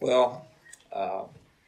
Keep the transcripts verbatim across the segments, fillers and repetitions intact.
Well, uh,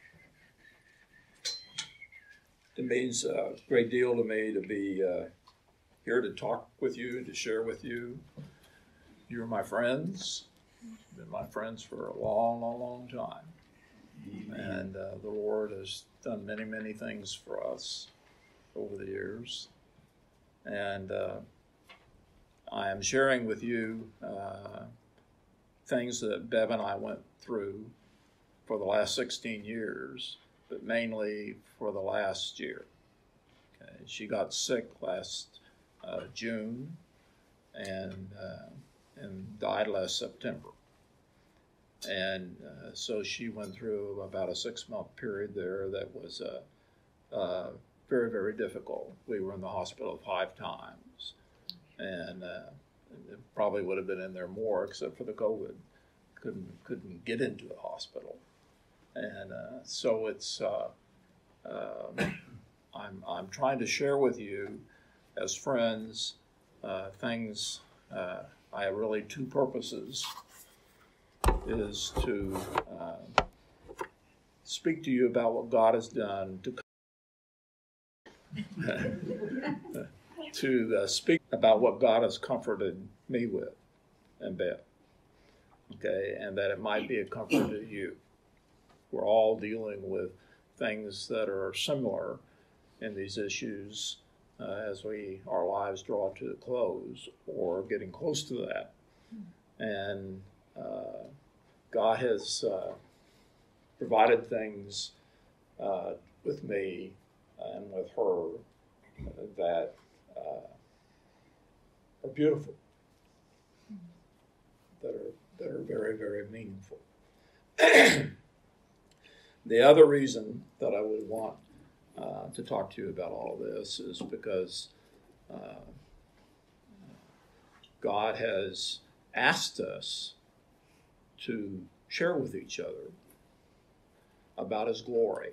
it means a great deal to me to be uh, here to talk with you, to share with you. You're my friends. You've been my friends for a long, long, long time. And uh, the Lord has done many, many things for us over the years. And uh, I am sharing with you uh, things that Bev and I went through for the last sixteen years, but mainly for the last year. Okay. She got sick last uh, June and uh, and died last September. And uh, so she went through about a six-month period there that was uh, uh, very, very difficult. We were in the hospital five times, and uh, it probably would have been in there more except for the COVID. Couldn't couldn't get into the hospital, and uh, so it's. Uh, uh, I'm I'm trying to share with you, as friends, uh, things. Uh, I have really two purposes. Is to uh, speak to you about what God has done, to to uh, speak about what God has comforted me with and Beth, okay, and that it might be a comfort to you. We're all dealing with things that are similar in these issues uh, as we our lives draw to the close or getting close to that, and uh, God has uh, provided things uh, with me and with her uh, that uh, are beautiful, that are that are very, very meaningful. The other reason that I would want uh, to talk to you about all of this is because uh, God has asked us to share with each other about His glory,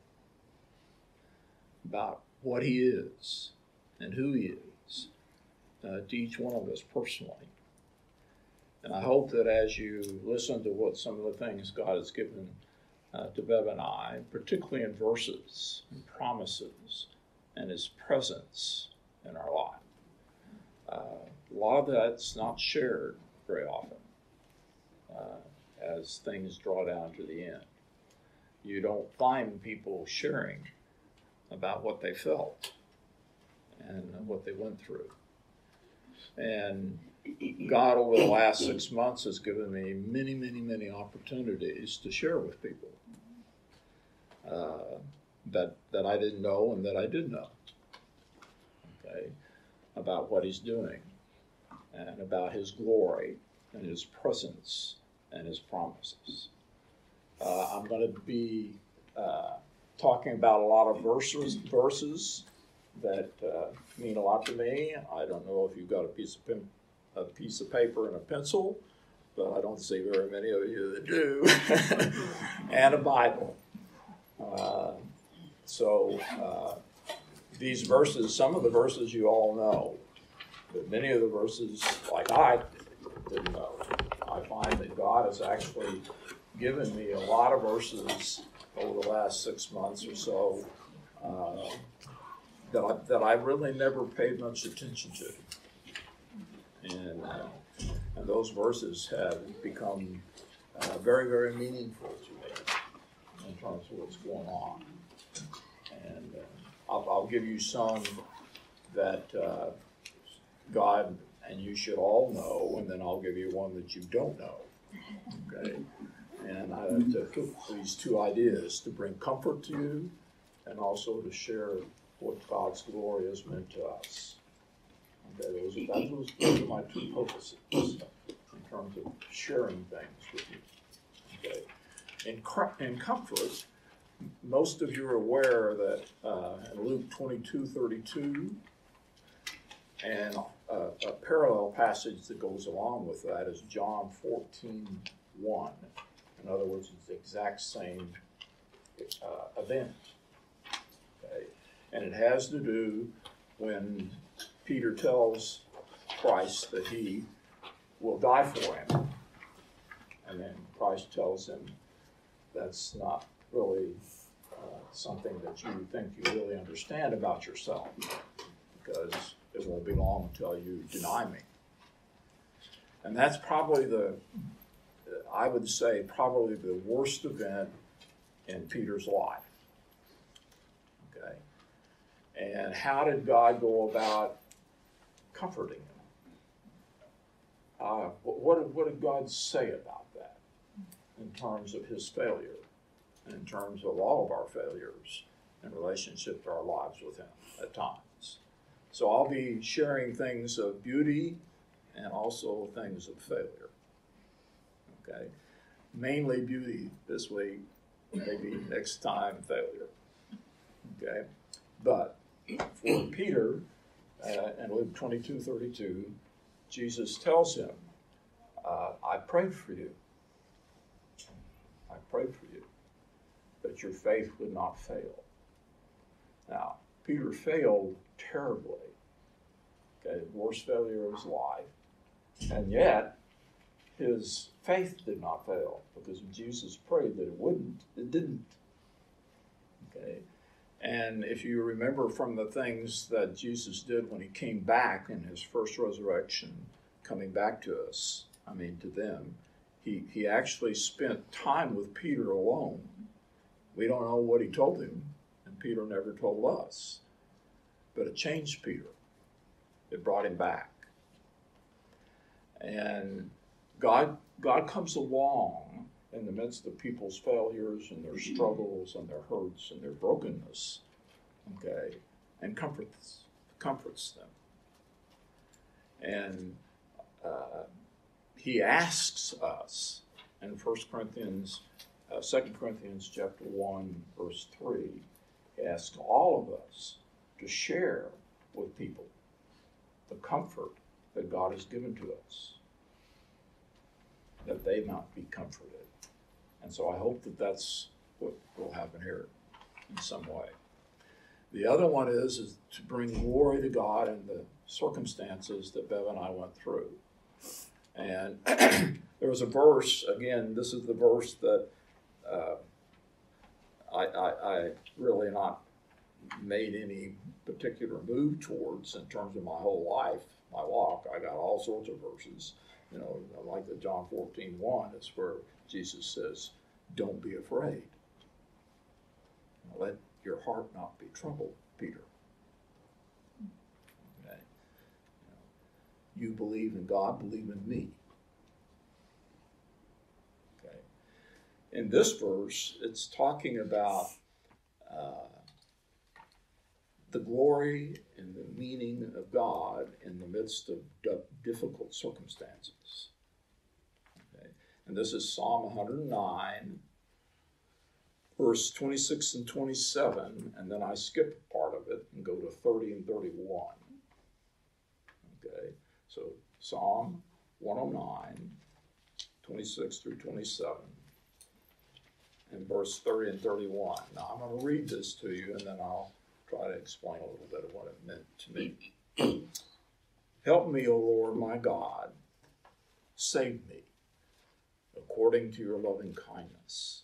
about what He is and who He is uh, to each one of us personally. And I hope that as you listen to what some of the things God has given uh, to Bev and I, particularly in verses and promises and His presence in our life, uh, a lot of that's not shared very often. Uh, as things draw down to the end. You don't find people sharing about what they felt and what they went through. And God, over the last six months, has given me many, many, many opportunities to share with people uh, that that I didn't know and that I did know, okay, about what He's doing and about His glory and His presence and His promises. Uh, I'm going to be uh, talking about a lot of verses, verses that uh, mean a lot to me. I don't know if you've got a piece of pen, a piece of paper and a pencil, but I don't see very many of you that do, and a Bible. Uh, so uh, these verses, some of the verses you all know, but many of the verses, like I didn't know. I find that God has actually given me a lot of verses over the last six months or so uh, that, I, that I really never paid much attention to. And, uh, and those verses have become uh, very, very meaningful to me in terms of what's going on. And uh, I'll, I'll give you some that uh, God and you should all know, and then I'll give you one that you don't know, okay? And I took these two ideas to bring comfort to you and also to share what God's glory has meant to us. Okay, those are, those, those are my two purposes in terms of sharing things with you. Okay, in, in comfort, most of you are aware that uh, in Luke twenty-two thirty-two, and uh, a parallel passage that goes along with that is John fourteen one. In other words, it's the exact same uh, event. Okay? And it has to do when Peter tells Christ that he will die for him. And then Christ tells him that's not really uh, something that you think you really understand about yourself, because it won't be long until you deny me. And that's probably the, I would say, probably the worst event in Peter's life. Okay? And how did God go about comforting him? Uh, what, did, what did God say about that in terms of his failure, in terms of all of our failures in relationship to our lives with him at times? So I'll be sharing things of beauty and also things of failure. Okay? Mainly beauty this week, maybe next time failure. Okay? But for Peter, uh, in Luke twenty-two thirty-two, Jesus tells him, uh, I prayed for you. I prayed for you, that your faith would not fail. Now, Peter failed terribly. Okay, worst failure of his life. And yet, his faith did not fail, because Jesus prayed that it wouldn't, it didn't. Okay? And if you remember from the things that Jesus did when he came back in his first resurrection, coming back to us, I mean to them, he, he actually spent time with Peter alone. We don't know what he told him, and Peter never told us. But it changed Peter. It brought him back. And God, God comes along in the midst of people's failures and their struggles and their hurts and their brokenness, okay, and comforts, comforts them. And uh, he asks us in First Corinthians, uh, Second Corinthians chapter one, verse three, he asks all of us to share with people the comfort that God has given to us, that they might be comforted. And so I hope that that's what will happen here in some way. The other one is, is to bring glory to God in the circumstances that Bev and I went through. And there was a verse, again, this is the verse that uh, I, I, I really not made any particular move towards in terms of my whole life, my walk. I got all sorts of verses. You know, like the John fourteen one, it's where Jesus says, don't be afraid. Let your heart not be troubled, Peter. Okay? You believe in God, believe in me. Okay? In this verse, it's talking about uh, the glory and the meaning of God in the midst of difficult circumstances. Okay? And this is Psalm one hundred nine, verse twenty-six and twenty-seven, and then I skip part of it and go to thirty and thirty-one. Okay, so Psalm one oh nine, twenty-six through twenty-seven, and verse thirty and thirty-one. Now I'm going to read this to you, and then I'll try to explain a little bit of what it meant to me. Help me, O Lord, my God. Save me, according to your loving kindness.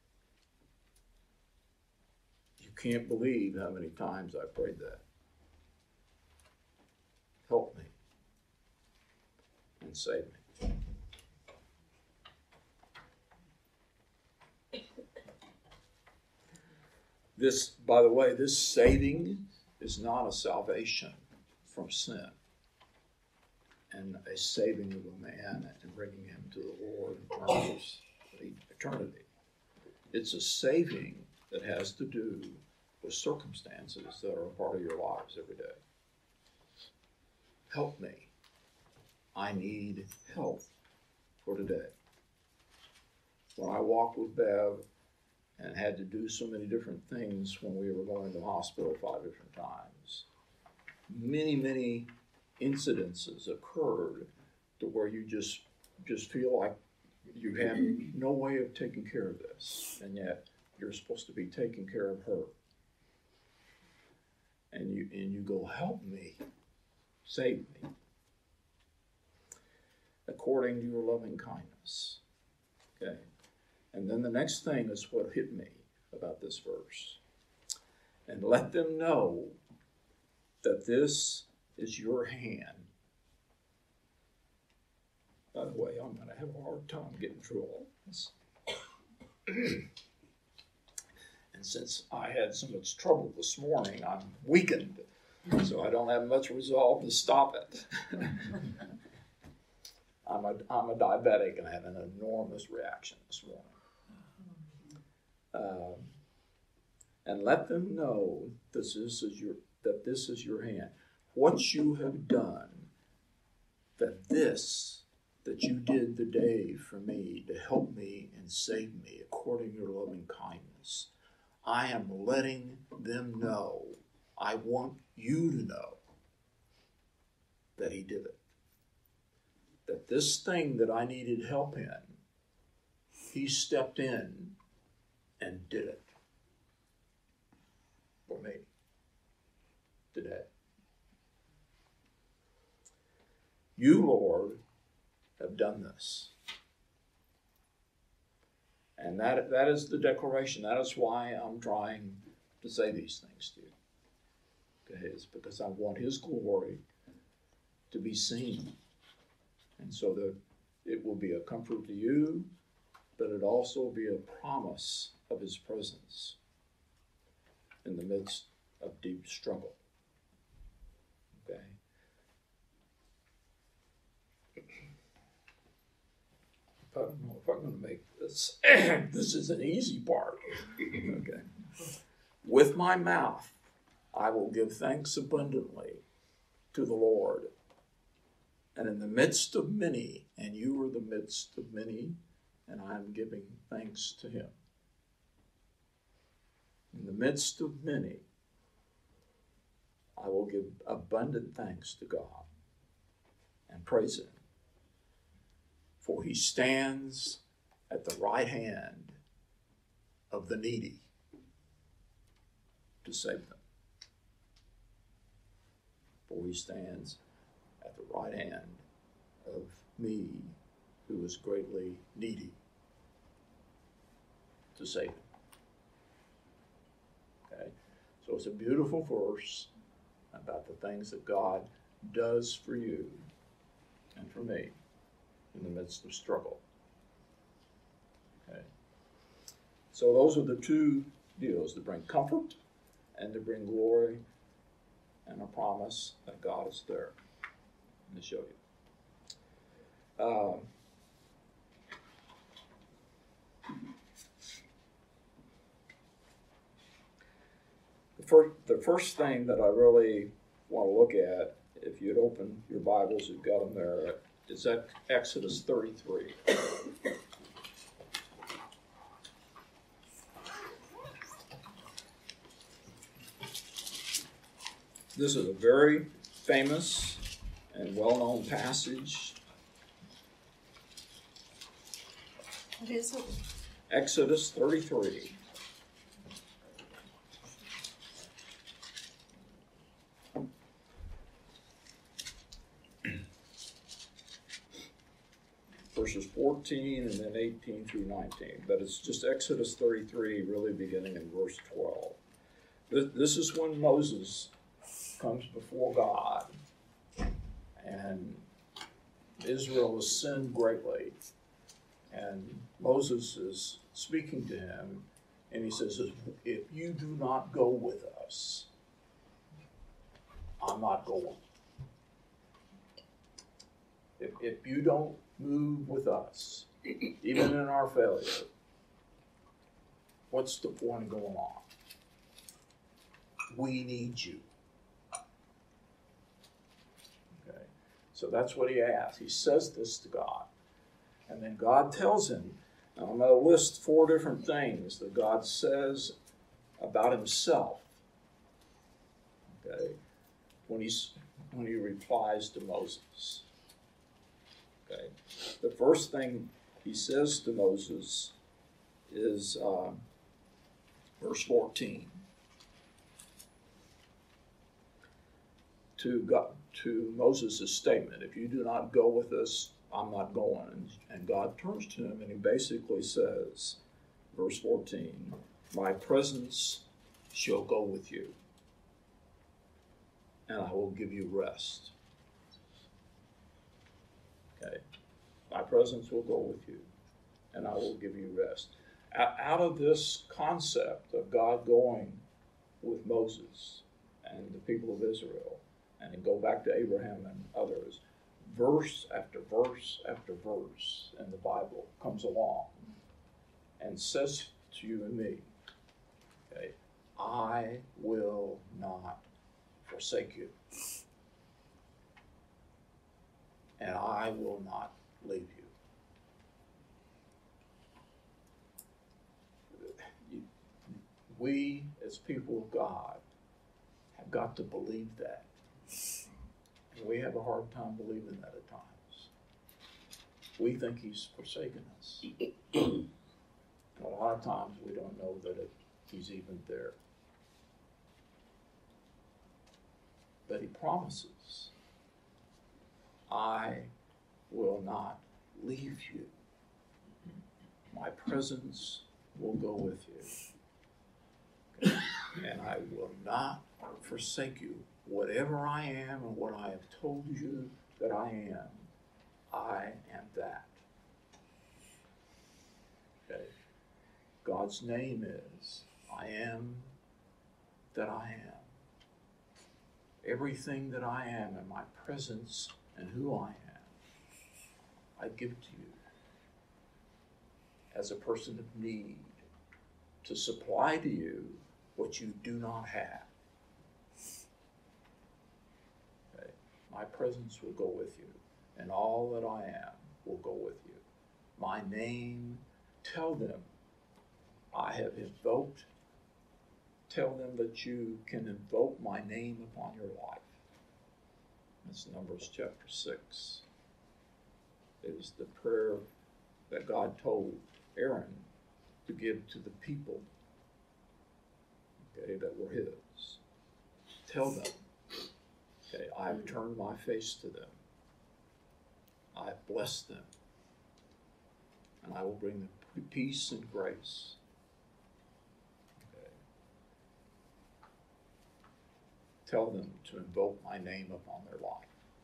You can't believe how many times I prayed that. Help me and save me. This, by the way, this saving is not a salvation from sin and a saving of a man and bringing him to the Lord in terms of eternity. It's a saving that has to do with circumstances that are a part of your lives every day. Help me. I need help for today. When I walked with Bev and had to do so many different things when we were going to the hospital five different times, many, many incidences occurred to where you just just feel like you have no way of taking care of this, and yet you're supposed to be taking care of her. And you and you go, help me, save me, according to your loving kindness. Okay. And then the next thing is what hit me about this verse. And let them know that this is your hand. By the way, I'm going to have a hard time getting through all this. And since I had so much trouble this morning, I'm weakened. So I don't have much resolve to stop it. I'm a, I'm a diabetic and I had an enormous reaction this morning. Um, and let them know this is, is your, that this is your hand. What you have done, that this, that you did the day for me to help me and save me according to your loving kindness. I am letting them know. I want you to know that he did it. That this thing that I needed help in, he stepped in and did it for me today. You, Lord, have done this. And that that is the declaration. That is why I'm trying to say these things to you. Okay, it's because I want his glory to be seen. And so that it will be a comfort to you, but it also will be a promise of his presence in the midst of deep struggle. Okay? I don't know if I'm going to make this. This is an easy part. Okay. With my mouth, I will give thanks abundantly to the Lord. And in the midst of many, and you are the midst of many, and I am giving thanks to him. In the midst of many, I will give abundant thanks to God and praise him. For he stands at the right hand of the needy to save them. For he stands at the right hand of me, who is greatly needy, to save him. Okay? So it's a beautiful verse about the things that God does for you and for me in the midst of struggle. Okay. So those are the two deals, to bring comfort and to bring glory and a promise that God is there. Let me show you. Um, the, first, the first thing that I really want to look at, if you'd open your Bibles, you've got them there, is that Exodus thirty-three. This is a very famous and well-known passage. What is it? Exodus thirty-three. Verses fourteen and then eighteen through nineteen. But it's just Exodus thirty-three, really beginning in verse twelve. This is when Moses comes before God, and Israel has sinned greatly, and Moses is speaking to him, and he says, if you do not go with us, I'm not going. If, if you don't move with us, even in our failure, what's the point of going on? We need you. So that's what he asks. He says this to God. And then God tells him, now I'm going to list four different things that God says about himself. Okay? When he's when he replies to Moses. Okay? The first thing he says to Moses is uh, verse fourteen. To God, to Moses' statement, if you do not go with us, I'm not going. And God turns to him and he basically says, verse fourteen, my presence shall go with you, and I will give you rest. Okay? My presence will go with you, and I will give you rest. Out of this concept of God going with Moses and the people of Israel, and then go back to Abraham and others, verse after verse after verse in the Bible comes along and says to you and me, okay, I will not forsake you, and I will not leave you. We, as people of God, have got to believe that. And we have a hard time believing that at times. We think he's forsaken us. And a lot of times we don't know that it, he's even there. But he promises, I will not leave you. My presence will go with you. And I will not forsake you. Whatever I am and what I have told you that I am, I am that. Okay. God's name is, I am that I am. Everything that I am and my presence and who I am, I give to you as a person of need to supply to you what you do not have. Okay. My presence will go with you, and all that I am will go with you. My name, tell them I have invoked, tell them that you can invoke my name upon your life. That's Numbers chapter six. It is the prayer that God told Aaron to give to the people, okay, that were his. Tell them, okay, I have turned my face to them. I have blessed them. And I will bring them peace and grace. Okay. Tell them to invoke my name upon their life.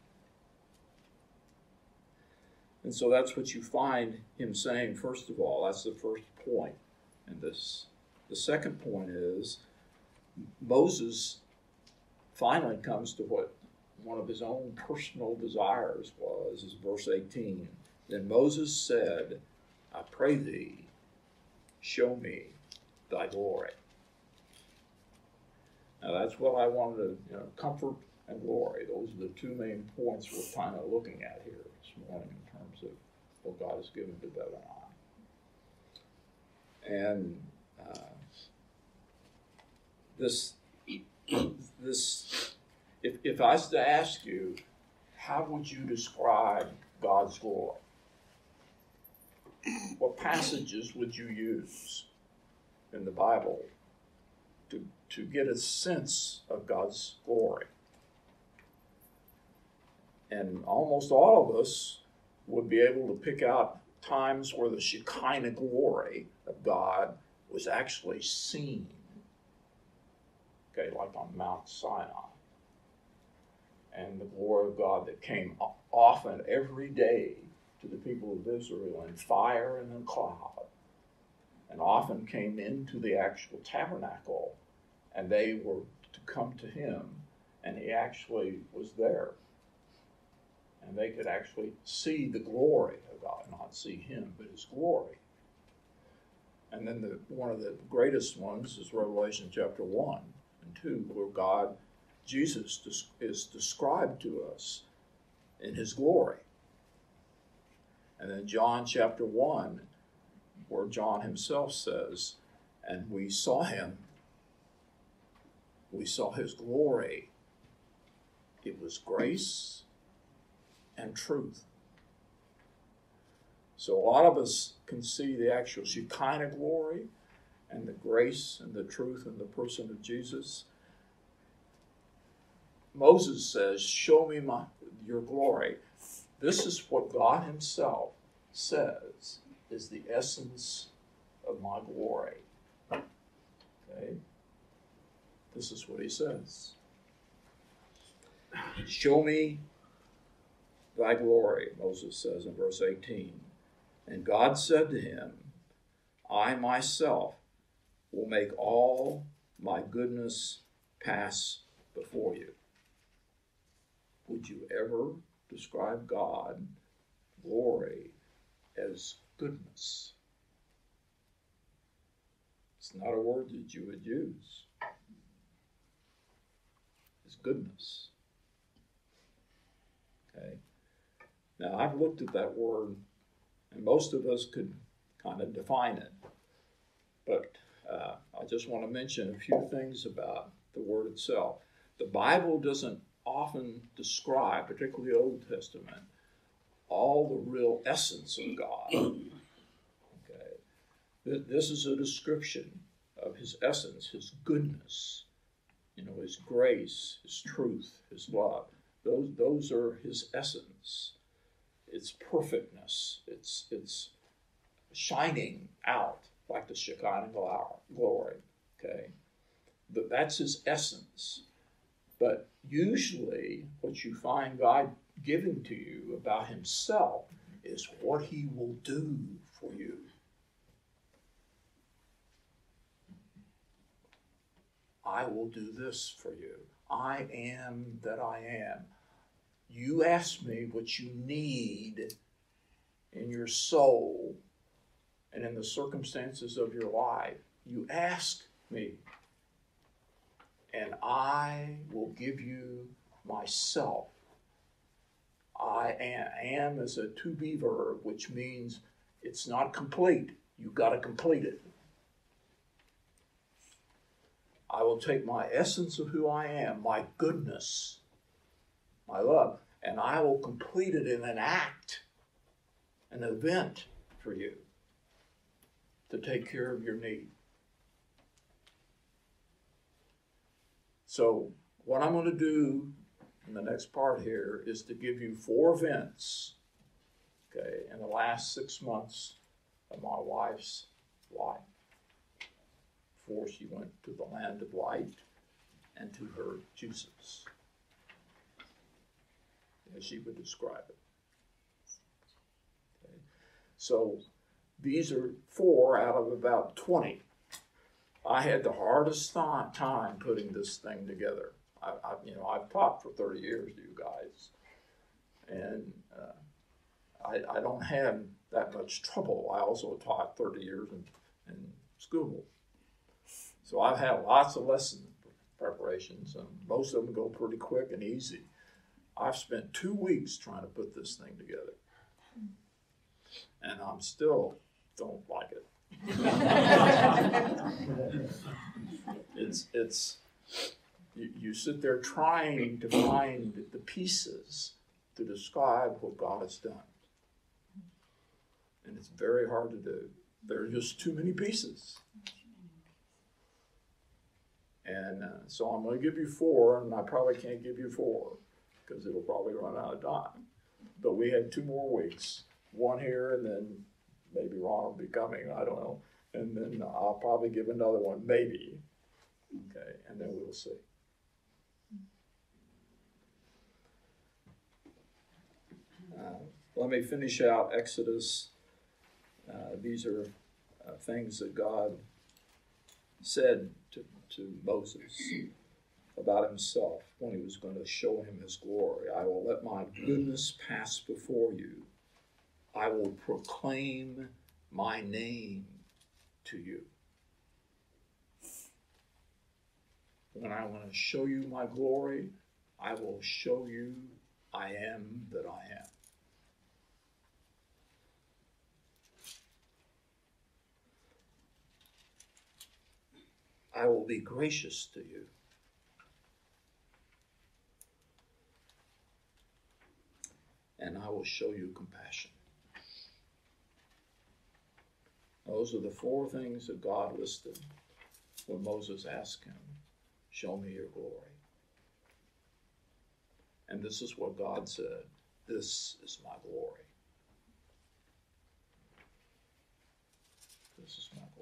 And so that's what you find him saying, first of all. That's the first point in this. The second point is, Moses finally comes to what one of his own personal desires was, is verse eighteen. Then Moses said, I pray thee, show me thy glory. Now that's what I wanted to, you know, comfort and glory. Those are the two main points we're kind of looking at here this morning in terms of what God has given to Bev and I. And uh, this, this, if, if I was to ask you, how would you describe God's glory? What passages would you use in the Bible to, to get a sense of God's glory? And almost all of us would be able to pick out times where the Shekinah glory of God was actually seen. Okay, like on Mount Sinai. And the glory of God that came often every day to the people of Israel in fire and in cloud, and often came into the actual tabernacle, and they were to come to him, and he actually was there. And they could actually see the glory of God, not see him, but his glory. And then the, one of the greatest ones is Revelation chapter one and two, where God, Jesus, is described to us in his glory. And then John chapter one, where John himself says, and we saw him, we saw his glory. It was grace and truth. So a lot of us can see the actual Shekinah glory and the grace and the truth in the person of Jesus. Moses says, show me my, your glory. This is what God himself says is the essence of my glory. Okay? This is what he says. Show me thy glory, Moses says in verse eighteen. And God said to him, I myself will make all my goodness pass before you. Would you ever describe God, glory, as goodness? It's not a word that you would use. It's goodness. Okay? Now, I've looked at that word, and most of us could kind of define it. But uh, I just want to mention a few things about the word itself. The Bible doesn't often describe, particularly the Old Testament, all the real essence of God. Okay? This is a description of his essence, his goodness, you know, his grace, his truth, his love. Those, those are his essence. It's perfectness. It's, it's shining out like the Shekinah glory. Okay? But that's his essence. But usually what you find God giving to you about himself is what he will do for you. I will do this for you. I am that I am. You ask me what you need in your soul and in the circumstances of your life. You ask me, and I will give you myself. I am, am is a to-be verb, which means it's not complete. You've got to complete it. I will take my essence of who I am, my goodness, my love, and I will complete it in an act, an event for you to take care of your need. So what I'm going to do in the next part here is to give you four events, okay, in the last six months of my wife's life. Before she went to the land of light and to her Jesus, as she would describe it. Okay. So these are four out of about twenty. I had the hardest th- time putting this thing together. I, I, you know, I've taught for thirty years to you guys, and uh, I, I don't have that much trouble. I also taught thirty years in, in school. So I've had lots of lesson preparations, and most of them go pretty quick and easy. I've spent two weeks trying to put this thing together, and I'm still don't like it. it's it's you, you sit there trying to find the pieces to describe what God has done, and it's very hard to do. There are just too many pieces. And uh, so I'm going to give you four, and I probably can't give you four because it'll probably run out of time. But we had two more weeks, one here, and then maybe Ron will be coming, I don't know. And then I'll probably give another one, maybe. Okay, and then we'll see. Uh, let me finish out Exodus. Uh, these are uh, things that God said to to Moses about himself when he was going to show him his glory. I will let my goodness pass before you. I will proclaim my name to you. When I want to show you my glory, I will show you I am that I am. I will be gracious to you. And I will show you compassion. Those are the four things that God listed when Moses asked him, show me your glory. And this is what God said, this is my glory. This is my glory.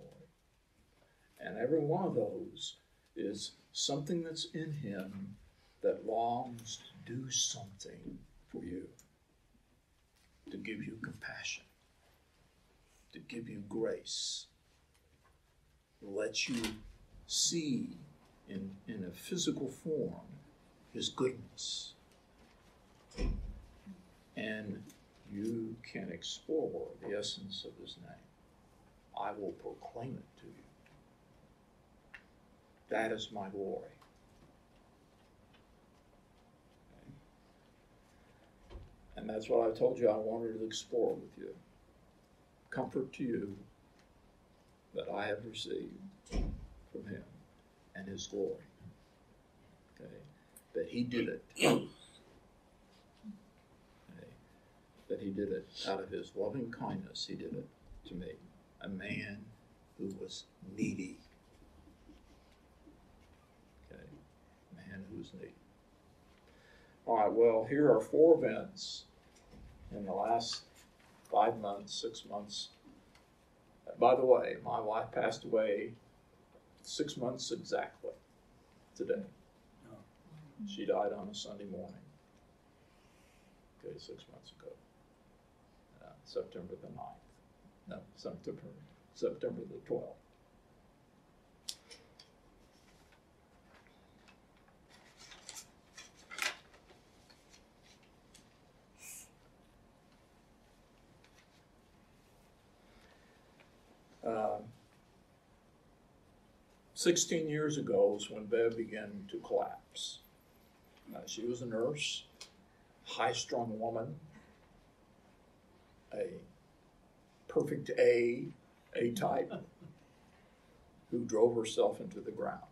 And every one of those is something that's in him that longs to do something for you, to give you compassion, to give you grace, to let you see in, in a physical form his goodness. And you can explore the essence of his name. I will proclaim it to you. That is my glory. Okay. And that's what I told you I wanted to explore with you. Comfort to you that I have received from him and his glory. Okay. That he did it. Okay. That he did it out of his loving kindness. He did it to me. A man who was needy. Okay. A man who was needy. All right, well, here are four events in the last five months, six months. By the way, my wife passed away six months exactly today. She died on a Sunday morning. Okay, six months ago. Uh, September the ninth. No, September, September the twelfth. Uh, sixteen years ago is when Bev began to collapse. Uh, she was a nurse, high-strung woman, a perfect A, A-type, who drove herself into the ground.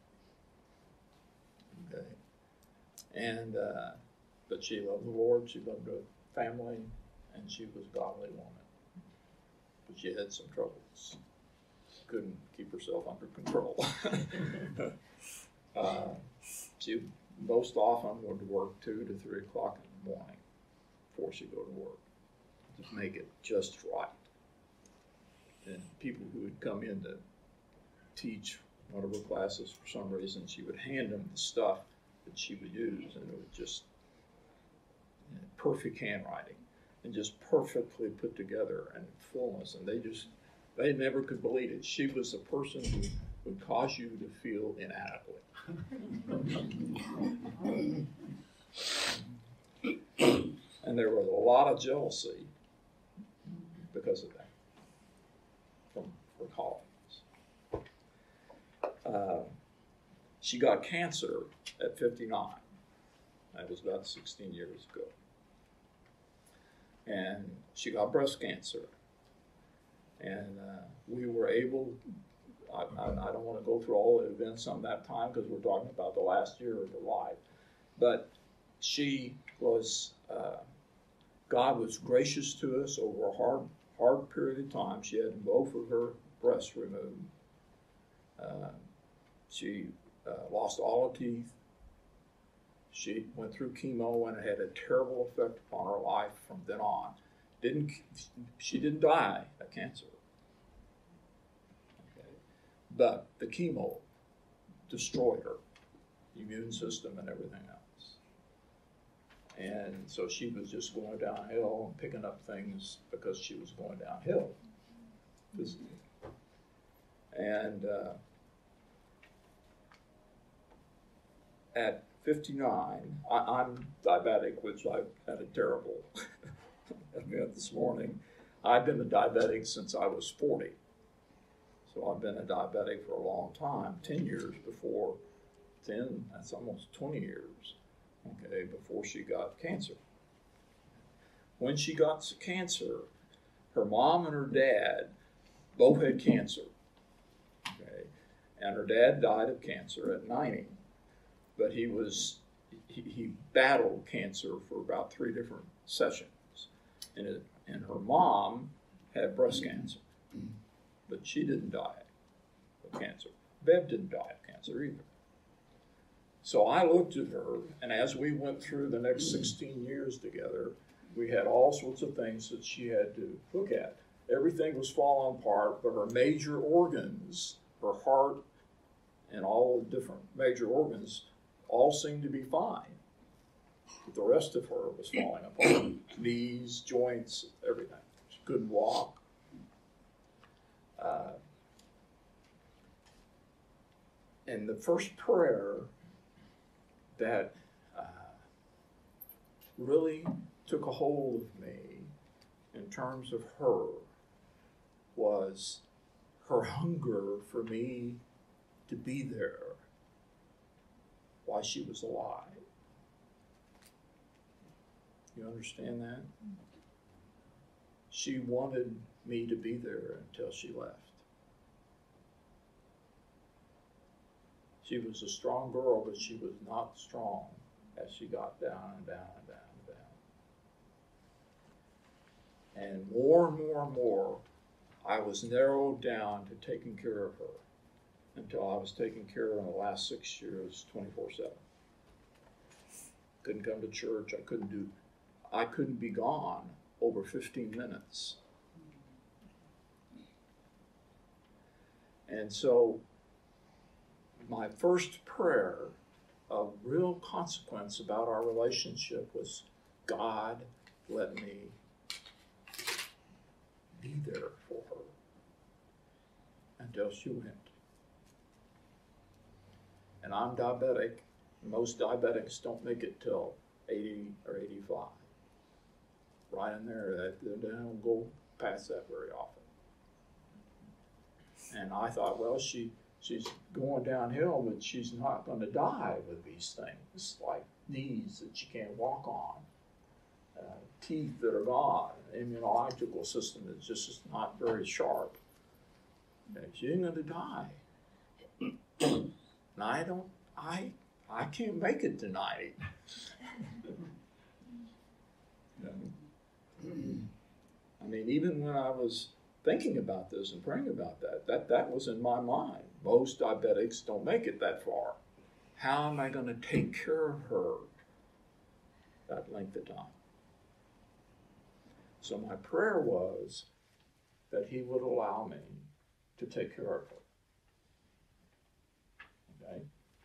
Okay, and uh, but she loved the Lord, she loved her family, and she was a godly woman. But she had some troubles. Couldn't keep herself under control. uh, she most often would work two to three o'clock in the morning before she'd go to work to make it just right. And people who would come in to teach one of her classes for some reason, she would hand them the stuff that she would use, and it was just you know, perfect handwriting and just perfectly put together and fullness. And they just, they never could believe it. She was a person who would cause you to feel inadequate. And there was a lot of jealousy because of that from her colleagues. Uh, she got cancer at fifty-nine. That was about sixteen years ago. And she got breast cancer. And uh, we were able, I, I, I don't want to go through all the events on that time because we're talking about the last year of her life. But she was, uh, God was gracious to us over a hard, hard period of time. She had both of her breasts removed. Uh, she uh, lost all her teeth. She went through chemo and it had a terrible effect upon her life from then on. Didn't she didn't die of cancer. Okay. But the chemo destroyed her immune system and everything else. And so she was just going downhill and picking up things because she was going downhill physically. And uh, at fifty-nine, I, I'm diabetic, which I've had a terrible event this morning. I've been a diabetic since I was forty. So I've been a diabetic for a long time, ten years before, ten, that's almost twenty years, okay, before she got cancer. When she got cancer, her mom and her dad both had cancer, okay, and her dad died of cancer at ninety. But he was, he, he battled cancer for about three different sessions. And, it, and her mom had breast cancer, but she didn't die of cancer. Bev didn't die of cancer either. So I looked at her, and as we went through the next sixteen years together, we had all sorts of things that she had to look at. Everything was falling apart, but her major organs her heart and all the different major organs all seemed to be fine. But the rest of her was falling apart. Knees, joints, everything. She couldn't walk. Uh, and the first prayer that uh, really took a hold of me in terms of her was her hunger for me to be there while she was alive. You understand that? She wanted me to be there until she left. She was a strong girl, but she was not strong as she got down and down and down and down. And more and more and more, I was narrowed down to taking care of her until I was taking care of her in the last six years, twenty-four seven. Couldn't come to church. I couldn't do, I couldn't be gone over fifteen minutes. And so my first prayer of real consequence about our relationship was, God, let me be there for her until she went. And I'm diabetic. Most diabetics don't make it till eighty or eighty-five. Right in there, they don't go past that very often. And I thought, well, she she's going downhill, but she's not going to die with these things, like knees that she can't walk on, uh, teeth that are gone, immunological system is just not very sharp. And she ain't going to die. And I don't, I, I can't make it to ninety. I mean, even when I was thinking about this and praying about that, that, that was in my mind. Most diabetics don't make it that far. How am I going to take care of her that length of time? So my prayer was that he would allow me to take care of her. Okay?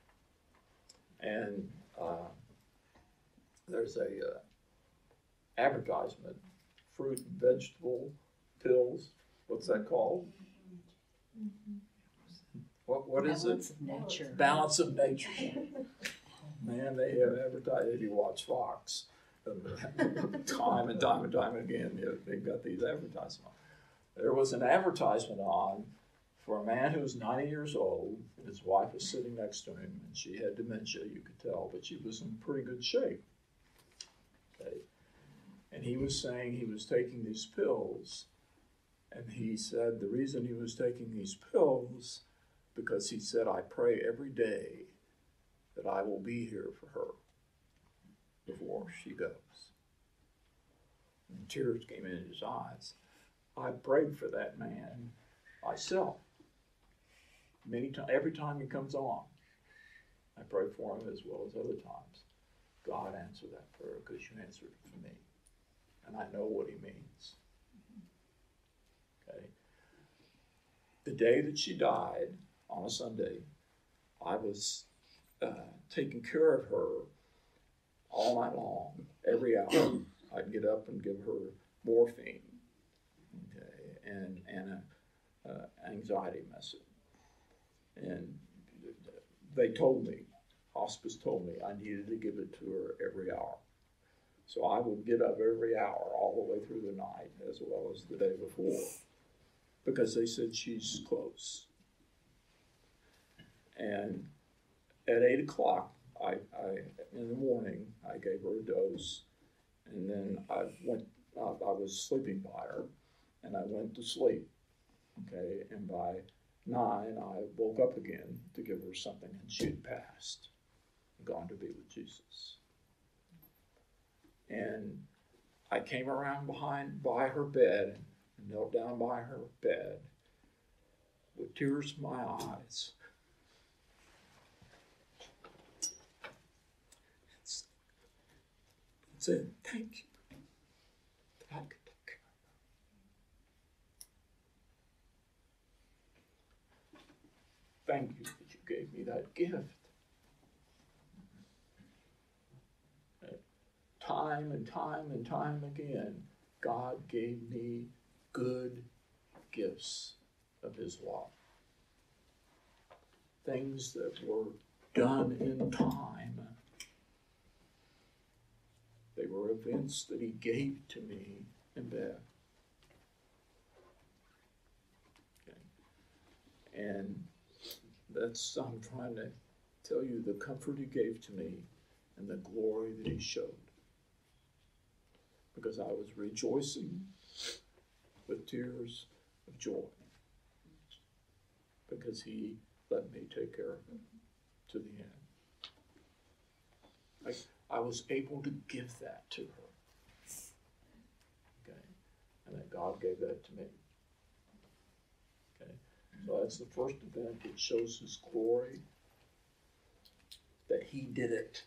And uh, there's a uh, advertisement, fruit and vegetable pills. What's that called? Mm-hmm. What what is Balance it? of nature. Balance of nature. Man, they have advertised, if you watch Fox, time and time and time again, you know, they've got these advertisements. There was an advertisement on for a man who was ninety years old, and his wife was sitting next to him, and she had dementia, you could tell, but she was in pretty good shape. Okay. And he was saying he was taking these pills, and he said the reason he was taking these pills, because he said, I pray every day that I will be here for her before she goes. And tears came in his eyes. I prayed for that man myself. Many times, every time he comes on, I pray for him as well as other times. God answered that prayer because you answered it for me. And I know what he means. Okay. The day that she died, on a Sunday, I was uh, taking care of her all night long, every hour. I'd get up and give her morphine, okay, and, and a uh, anxiety medicine. And they told me, hospice told me, I needed to give it to her every hour. So I would get up every hour all the way through the night as well as the day before, because they said she's close. And at eight o'clock, I, I in the morning, I gave her a dose, and then I went. Uh, I was sleeping by her, and I went to sleep. Okay, and by nine, I woke up again to give her something, and she had passed, gone to be with Jesus. And I came around behind by her bed and knelt down by her bed with tears in my eyes. Said, thank you that I could take care of thank you that you gave me that gift. Time and time and time again, God gave me good gifts of his love. Things that were done in time. They were events that he gave to me in bed. Okay. And that's, I'm trying to tell you the comfort he gave to me and the glory that he showed. Because I was rejoicing with tears of joy. Because he let me take care of it to the end. I, I was able to give that to her. Okay? And that God gave that to me. Okay? So that's the first event. It shows his glory. That he did it.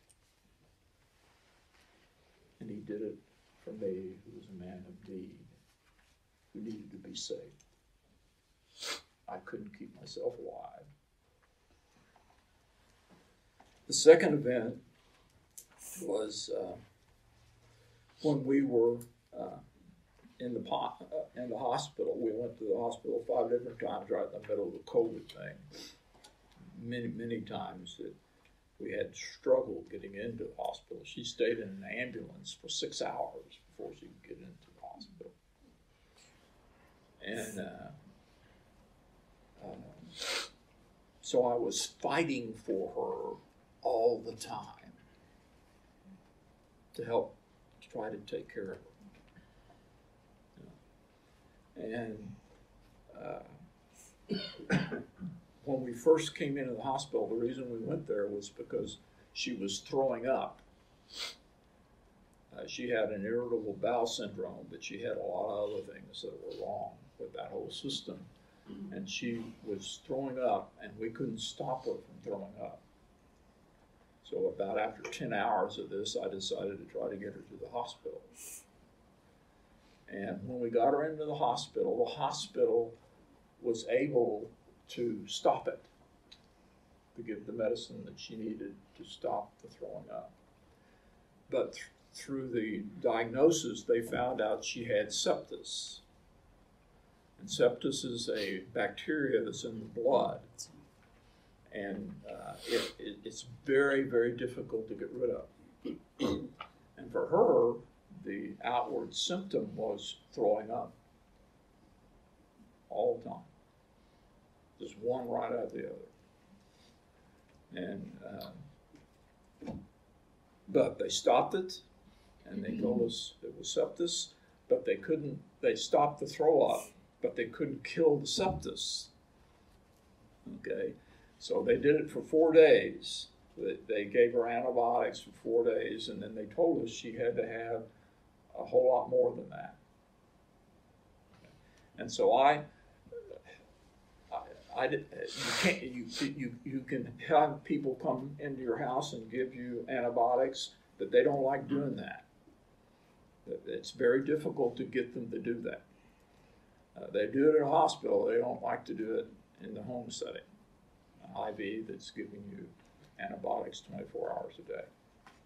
And he did it for me, who was a man of need, who needed to be saved. I couldn't keep myself alive. The second event was uh, when we were uh, in the po- uh, in the hospital. We went to the hospital five different times right in the middle of the COVID thing. Many, many times that we had struggled getting into the hospital. She stayed in an ambulance for six hours before she could get into the hospital. And uh, uh, so I was fighting for her all the time to help to try to take care of her. And uh, when we first came into the hospital, the reason we went there was because she was throwing up. Uh, she had an irritable bowel syndrome, but she had a lot of other things that were wrong with that whole system. And she was throwing up, and we couldn't stop her from throwing up. So about after ten hours of this, I decided to try to get her to the hospital. And when we got her into the hospital, the hospital was able to stop it, to give the medicine that she needed to stop the throwing up. But th- through the diagnosis, they found out she had sepsis. And sepsis is a bacteria that's in the blood. And uh, it, it, it's very, very difficult to get rid of. And for her, the outward symptom was throwing up all the time. Just one right out the other. And uh, but they stopped it, and they told us it was sepsis, but they couldn't, they stopped the throw up, but they couldn't kill the sepsis. Okay, so they did it for four days. They gave her antibiotics for four days, and then they told us she had to have a whole lot more than that. And so I, I, I did, you can't, you, you, you can have people come into your house and give you antibiotics, but they don't like doing that. It's very difficult to get them to do that. Uh, they do it in a hospital. They don't like to do it in the home setting. An I V that's giving you antibiotics twenty-four hours a day.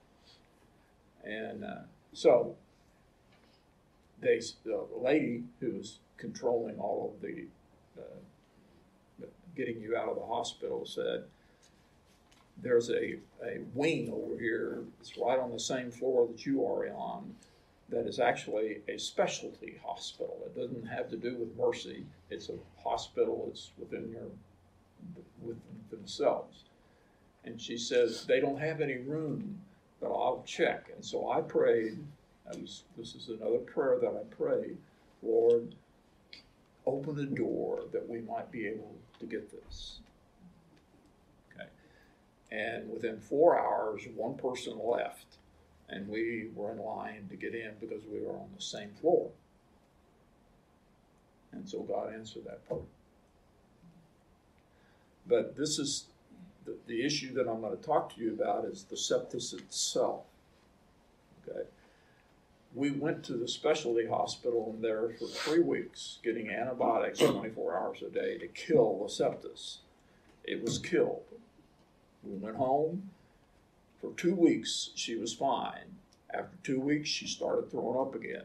And uh, so they, the lady who was controlling all of the uh, getting you out of the hospital said, there's a, a wing over here that's right on the same floor that you are on that is actually a specialty hospital. It doesn't have to do with Mercy. It's a hospital that's within your, with themselves. And she says, they don't have any room, but I'll check. And so I prayed, I was, this is another prayer that I prayed, Lord, open the door that we might be able to get this. Okay. And within four hours, one person left, and we were in line to get in because we were on the same floor. And so God answered that prayer. But this is the, the issue that I'm going to talk to you about is the sepsis itself. Okay. We went to the specialty hospital and there for three weeks getting antibiotics twenty-four hours a day to kill the sepsis. it was killed. We went home. For two weeks, she was fine. After two weeks, she started throwing up again.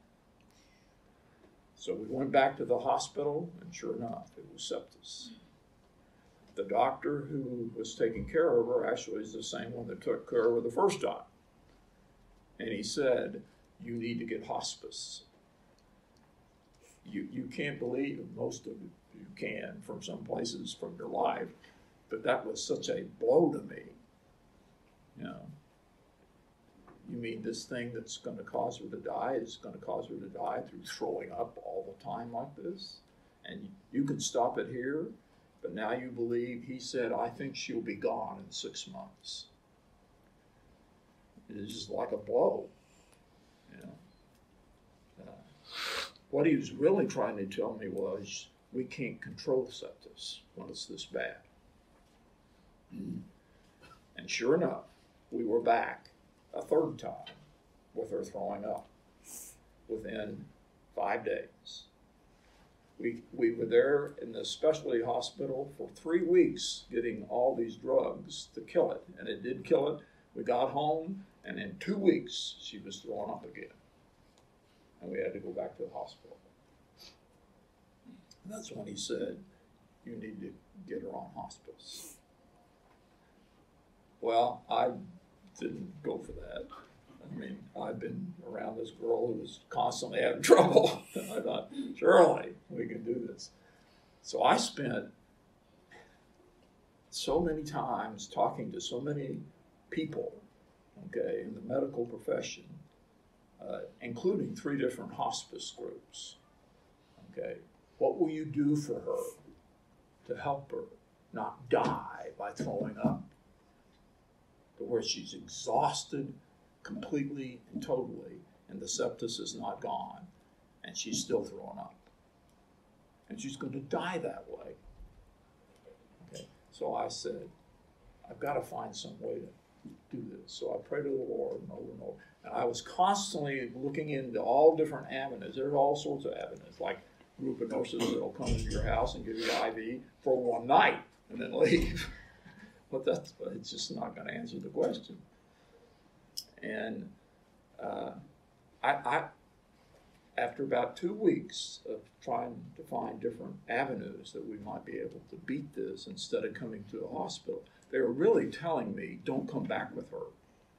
So we went back to the hospital, and sure enough, it was sepsis. The doctor who was taking care of her actually is the same one that took care of her the first time. And he said, you need to get hospice. You, you can't believe, most of you can from some places from your life, but that was such a blow to me. You know, you mean this thing that's going to cause her to die is going to cause her to die through throwing up all the time like this? And you can stop it here, but now you believe, he said, I think she'll be gone in six months. It is just like a blow, you know. Uh, what he was really trying to tell me was, we can't control sepsis when it's this bad. And sure enough, we were back a third time with her throwing up within five days. We, we were there in the specialty hospital for three weeks getting all these drugs to kill it, and it did kill it. We got home, and in two weeks, she was throwing up again. And we had to go back to the hospital. And that's when he said, you need to get her on hospice. Well, I didn't go for that. I mean, I've been around this girl who was constantly having trouble. I thought, surely we can do this. So I spent so many times talking to so many people, okay, in the medical profession, uh, including three different hospice groups. Okay, what will you do for her to help her not die by throwing up? To where she's exhausted completely and totally, and the sepsis is not gone, and she's still throwing up. And she's going to die that way. Okay, so I said, I've got to find some way to do this. So I prayed to the Lord and over and over. And I was constantly looking into all different avenues. There's all sorts of avenues, like a group of nurses that will come into your house and give you an I V for one night and then leave. But that's, it's just not going to answer the question. And uh, I, I, after about two weeks of trying to find different avenues that we might be able to beat this instead of coming to a hospital, they were really telling me, don't come back with her.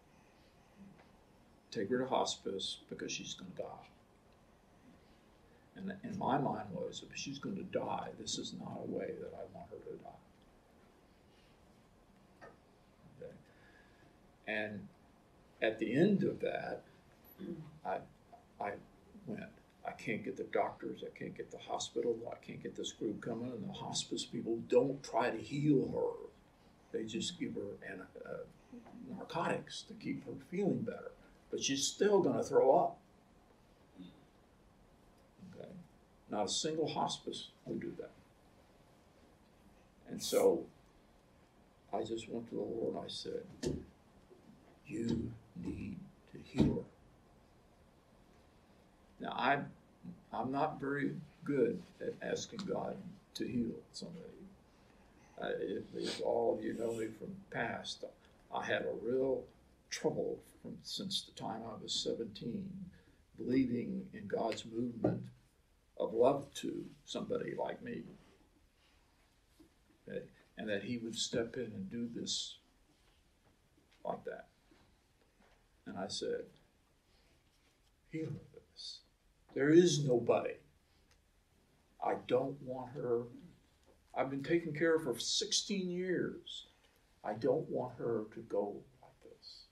Take her to hospice because she's going to die. And in my mind was, if she's going to die, this is not a way that I want her to die. And at the end of that, I, I went, I can't get the doctors, I can't get the hospital, I can't get this group coming, and the hospice people don't try to heal her. They just give her an, uh, narcotics to keep her feeling better. But she's still going to throw up. Okay? Not a single hospice would do that. And so I just went to the Lord and I said, you need to heal her. Now, I'm, I'm not very good at asking God to heal somebody. Uh, if, if all of you know me from the past, I had a real trouble from, since the time I was seventeen, believing in God's movement of love to somebody like me. Okay? And that he would step in and do this like that. And I said, heal her this. There is nobody. I don't want her. I've been taking care of her for sixteen years. I don't want her to go like this.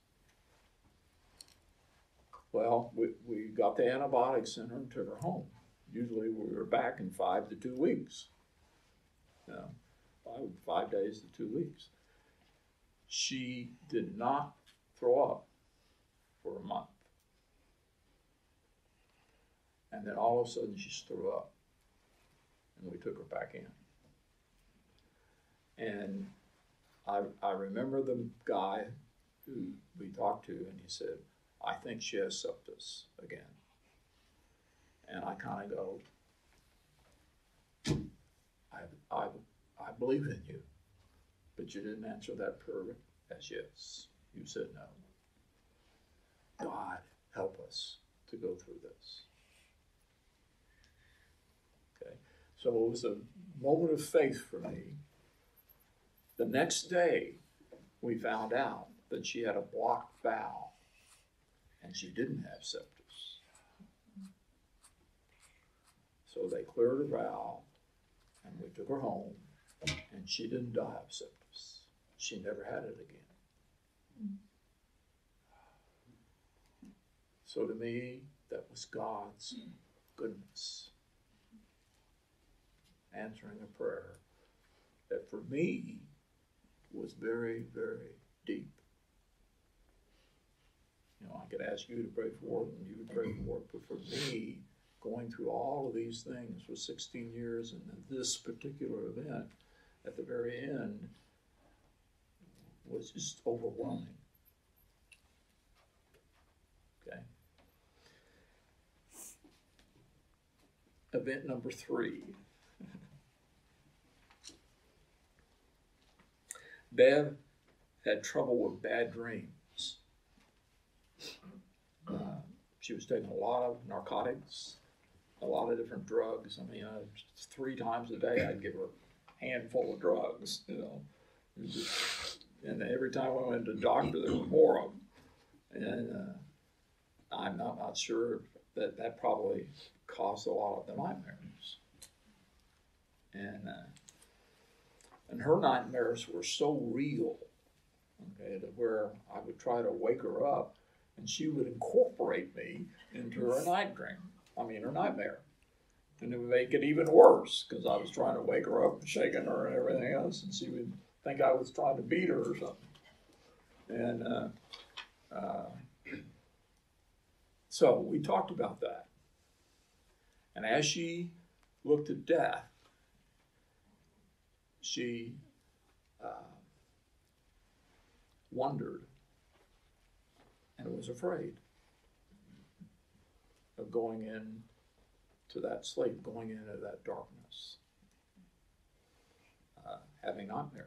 Well, we, we got the antibiotics in her and took her home. Usually we were back in five to two weeks. You know, five, five days to two weeks. She did not throw up for a month. And then all of a sudden she threw up. And we took her back in. And I, I remember the guy who we talked to, and he said, I think she has sepsis again. And I kind of go, I, I, I believe in you. But you didn't answer that prayer as yes. You said no. God, help us to go through this. Okay, so it was a moment of faith for me. The next day, we found out that she had a blocked valve and she didn't have sepsis. So they cleared her valve and we took her home and she didn't die of sepsis. She never had it again. So to me, that was God's goodness answering a prayer that for me was very, very deep. You know, I could ask you to pray for it and you would pray for it, but for me, going through all of these things for sixteen years and this particular event at the very end was just overwhelming. Okay. Event number three. Bev had trouble with bad dreams. Uh, she was taking a lot of narcotics, a lot of different drugs. I mean, uh, three times a day I'd give her a handful of drugs, you know. And, just, and every time I went to the doctor, there were more of them. And uh, I'm not, not sure that that probably caused a lot of the nightmares. And uh, and her nightmares were so real, okay, that where I would try to wake her up, and she would incorporate me into her night dream. I mean, her nightmare. And it would make it even worse, because I was trying to wake her up and shaking her and everything else, and she would think I was trying to beat her or something. And uh, uh, so we talked about that. And as she looked at death, she uh, wondered and was afraid of going in to that sleep, going into that darkness, uh, having nightmares.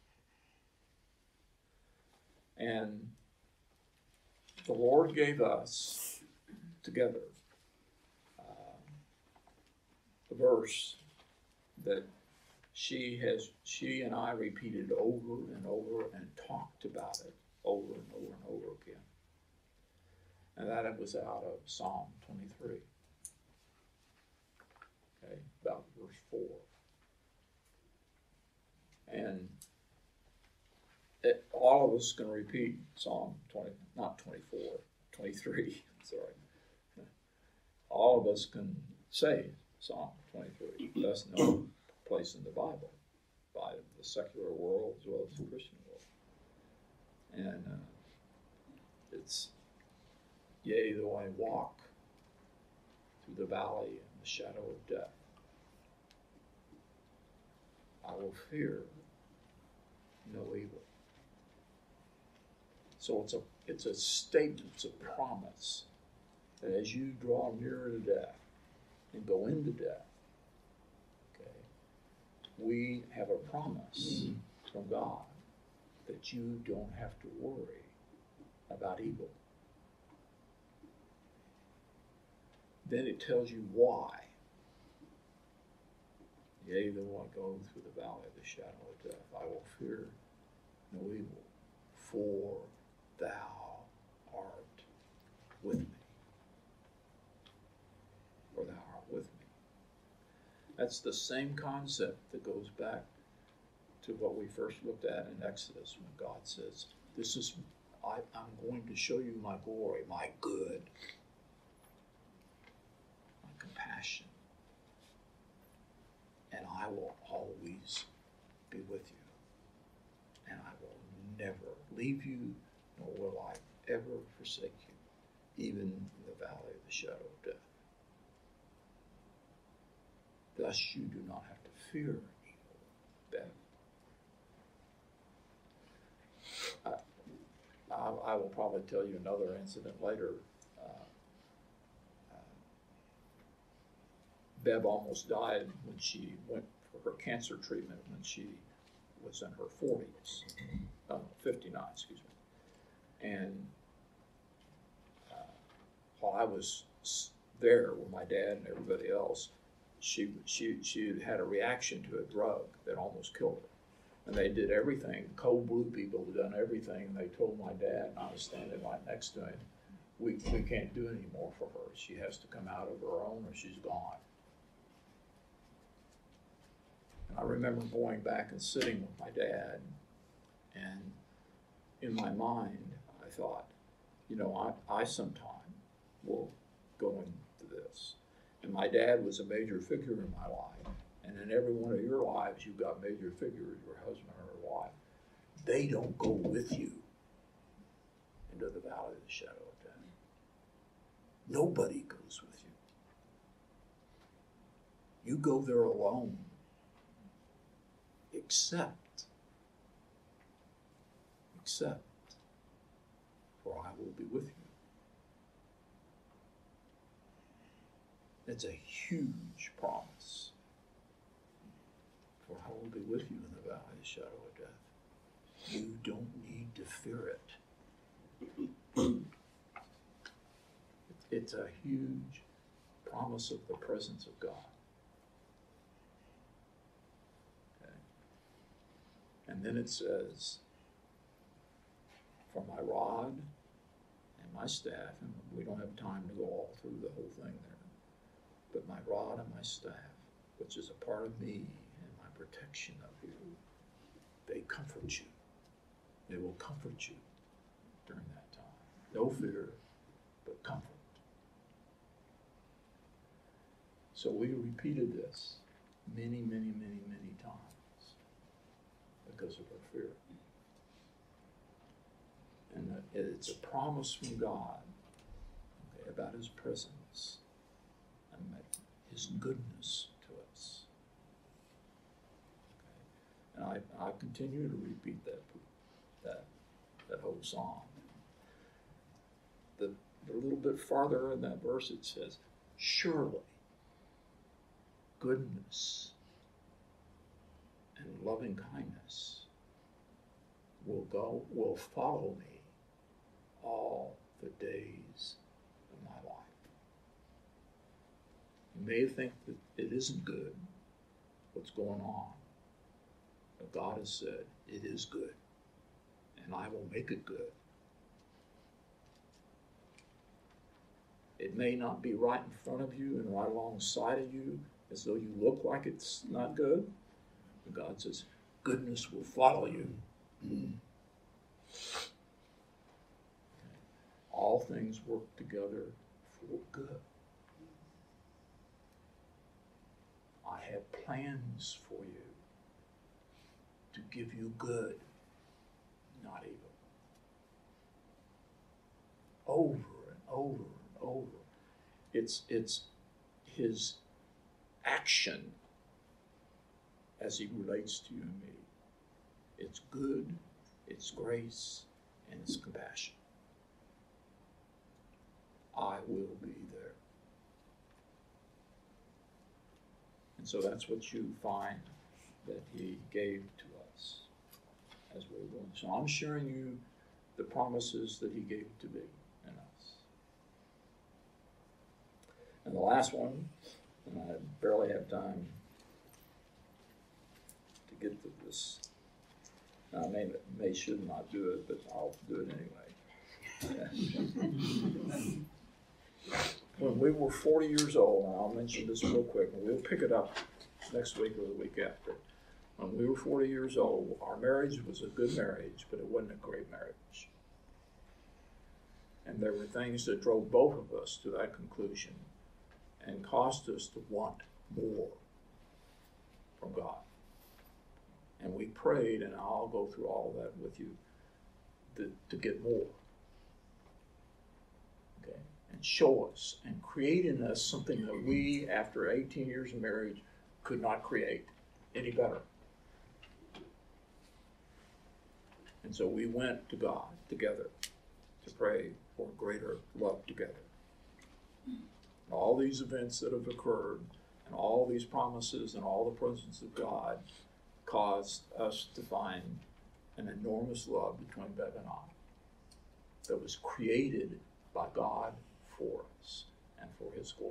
And the Lord gave us together uh, a verse that she has, she and I repeated over and over and talked about it over and over and over again. And that it was out of Psalm twenty-three. Okay, about verse four. And it, all of us can repeat Psalm twenty, not twenty-four, twenty-three, sorry. All of us can say Psalm twenty-three. That's no place in the Bible by the secular world as well as the Christian world. And uh, it's, yea, though I walk through the valley in the shadow of death, I will fear no evil. So it's a it's a statement, it's a promise that as you draw nearer to death and go into death, okay, we have a promise from God that you don't have to worry about evil. Then it tells you why. Yea, though I go through the valley of the shadow of death, I will fear no evil, for thou art with me. For thou art with me. That's the same concept that goes back to what we first looked at in Exodus when God says, this is, I, I'm going to show you my glory, my good, my compassion, and I will always be with you. And I will never leave you, nor will I ever forsake you, even in the valley of the shadow of death. Thus you do not have to fear evil, death. I, I, I will probably tell you another incident later. Uh, uh, Bev almost died when she went for her cancer treatment, when she was in her forties, oh, fifty-nine, excuse me. And uh, while I was there with my dad and everybody else, she she she had a reaction to a drug that almost killed her. And they did everything. Cold blue people had done everything. And they told my dad, and I was standing right next to him, we, we can't do any more for her. She has to come out of her own or she's gone. And I remember going back and sitting with my dad, and in my mind, I thought, you know, I, I sometime will go into this. And my dad was a major figure in my life. And in every one of your lives, you've got major figures, your husband or wife. They don't go with you into the valley of the shadow of death. Nobody goes with you. You go there alone, except, except, for I will be with you. It's a huge promise. For I will be with you in the valley of the shadow of death. You don't need to fear it. It's a huge promise of the presence of God. Okay. And then it says, for my rod and my staff, and we don't have time to go all through the whole thing there, but my rod and my staff, which is a part of me, protection of you, they comfort you. They will comfort you during that time. No fear, but comfort. So we repeated this many, many, many, many times because of our fear. And it's a promise from God, okay, about his presence and his goodness to us. And I, I continue to repeat that that that whole psalm. The, the little bit farther in that verse it says, surely goodness and loving kindness will go will follow me all the days of my life. You may think that it isn't good, what's going on. But God has said, it is good, and I will make it good. It may not be right in front of you and right alongside of you, as though you look like it's not good. But God says, goodness will follow you. All things work together for good. I have plans for you, to give you good, not evil. Over and over and over. It's, it's his action as he relates to you and me. It's good, it's grace, and it's compassion. I will be there. And so that's what you find that he gave to us as we were going. So I'm sharing you the promises that he gave to me and us. And the last one, and I barely have time to get to this. I may, may should not do it, but I'll do it anyway. When we were forty years old, and I'll mention this real quick, and we'll pick it up next week or the week after. When we were forty years old, our marriage was a good marriage, but it wasn't a great marriage. And there were things that drove both of us to that conclusion and caused us to want more from God. And we prayed, and I'll go through all of that with you, to, to get more. Okay? And show us and create in us something that we, after eighteen years of marriage, could not create any better. And so we went to God together to pray for greater love together. And all these events that have occurred, and all these promises, and all the presence of God caused us to find an enormous love between Bev and I that was created by God for us and for His glory.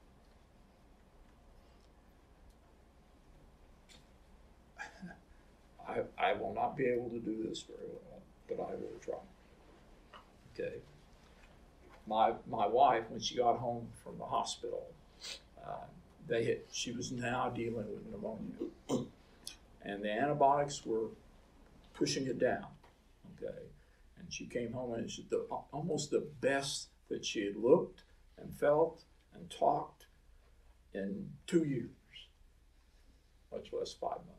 I, I will not be able to do this very well, but I will try. Okay. My my wife, when she got home from the hospital, uh, they had, she was now dealing with pneumonia, and the antibiotics were pushing it down. Okay, and she came home and she the, almost the best that she had looked and felt and talked in two years, much less five months.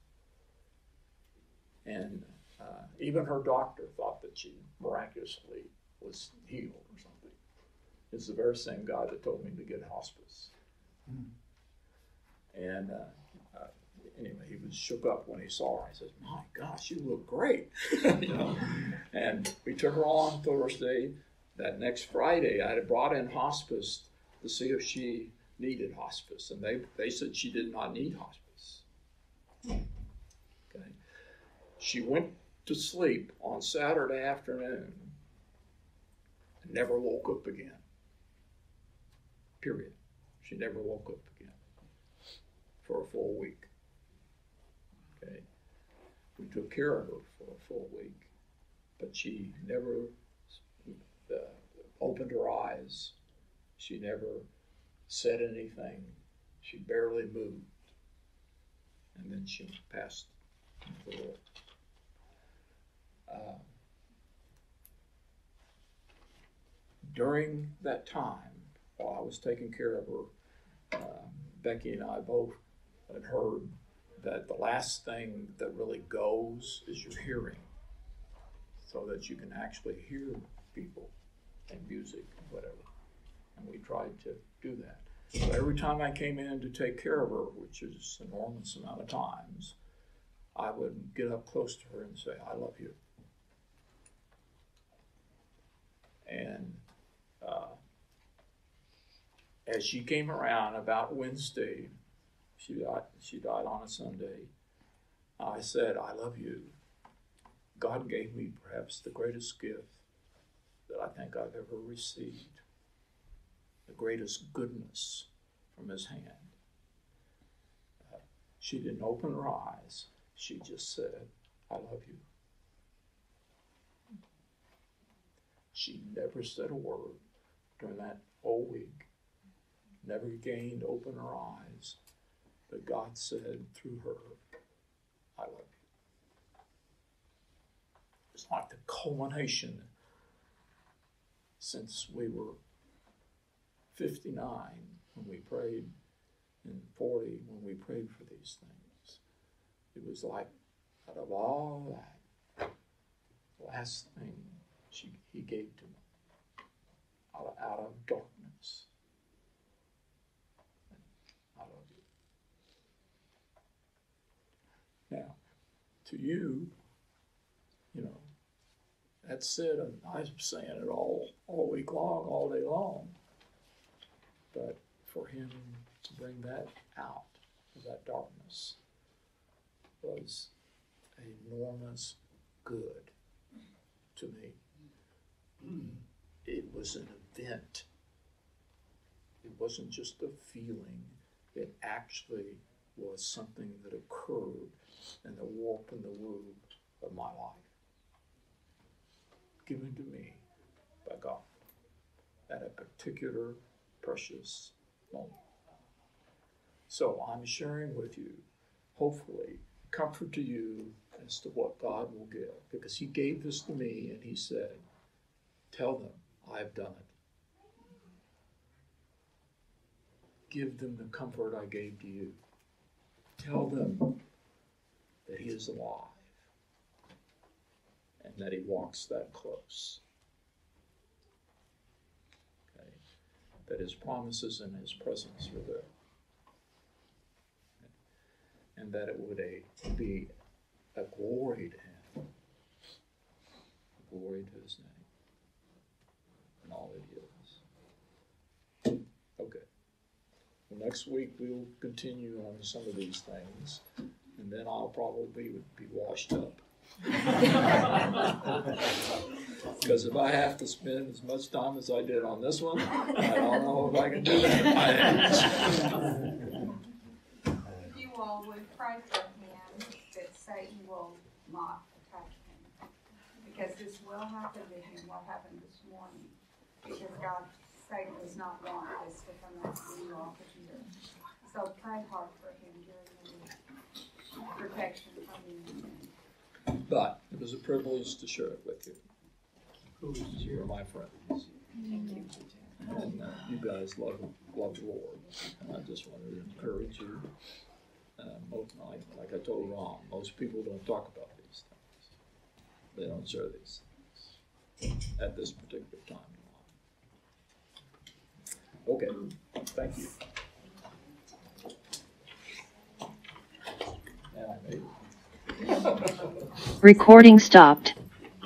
And uh, even her doctor thought that she miraculously was healed or something. It's the very same guy that told me to get hospice. Mm. And uh, uh, anyway, he was shook up when he saw her. He says, "My gosh, you look great." You know? And we took her on Thursday. That next Friday, I had brought in hospice to see if she needed hospice. And they, they said she did not need hospice. Okay. She went to sleep on Saturday afternoon and never woke up again. Period. She never woke up again for a full week. Okay. We took care of her for a full week, but she never uh, opened her eyes. She never said anything. She barely moved. And then she passed the world. Uh, during that time, while I was taking care of her, uh, Becky and I both had heard that the last thing that really goes is your hearing, so that you can actually hear people and music and whatever. And we tried to do that. So every time I came in to take care of her, which is an enormous amount of times, I would get up close to her and say, "I love you." And uh, as she came around about Wednesday, she died, she died on a Sunday, I said, "I love you." God gave me perhaps the greatest gift that I think I've ever received, the greatest goodness from His hand. Uh, she didn't open her eyes. She just said, "I love you." She never said a word during that whole week, never gained open her eyes, but God said through her, "I love you." It's like the culmination since we were fifty-nine when we prayed, and forty when we prayed for these things. It was like, out of all that, the last thing she, He gave to me, out of, out of darkness. I love you. Now, to you, you know, that's said, and I'm saying it all, all week long, all day long. But for Him to bring that out of that darkness was enormous good to me. It was an event. It wasn't just a feeling. It actually was something that occurred in the warp and the womb of my life, given to me by God at a particular precious moment. So I'm sharing with you, hopefully, comfort to you as to what God will give, because He gave this to me and He said, "Tell them I've done it. Give them the comfort I gave to you. Tell them that He is alive and that He walks that close. Okay? That His promises and His presence are there. And that it would a, be a glory to Him, a glory to His name, and all that He is. Okay. Well, next week we'll continue on some of these things, and and then I'll probably be washed up. Because if I have to spend as much time as I did on this one, I don't know if I can do that at my age. You all would pray for him that Satan will not attack him. Because this will happen to him, what happened this morning. Because God, Satan does not want this to come out to you all here. So pray hard for him during the protection from you. But it was a privilege to share it with you. You are my friends. Thank you. And uh, you guys love, love the Lord. And I just wanted to encourage you. Uh, most, like, like I told Ron, most people don't talk about these things. They don't share these things at this particular time in life. Okay, thank you. And I made it. Recording stopped.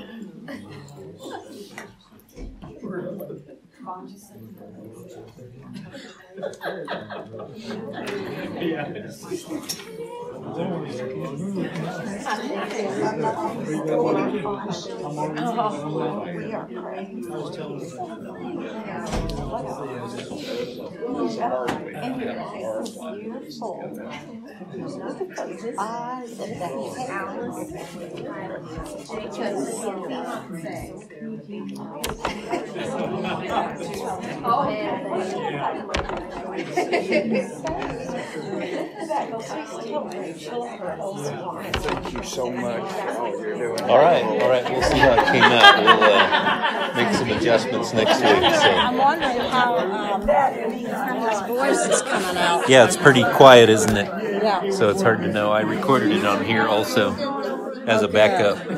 Thank you so much for all you're doing. All right, all right. We'll see how it came out. We'll uh, make some adjustments next week. So. I'm wondering how um, his voice is coming out. Yeah, it's pretty quiet, isn't it? Yeah. So it's hard to know. I recorded it on here also as a backup.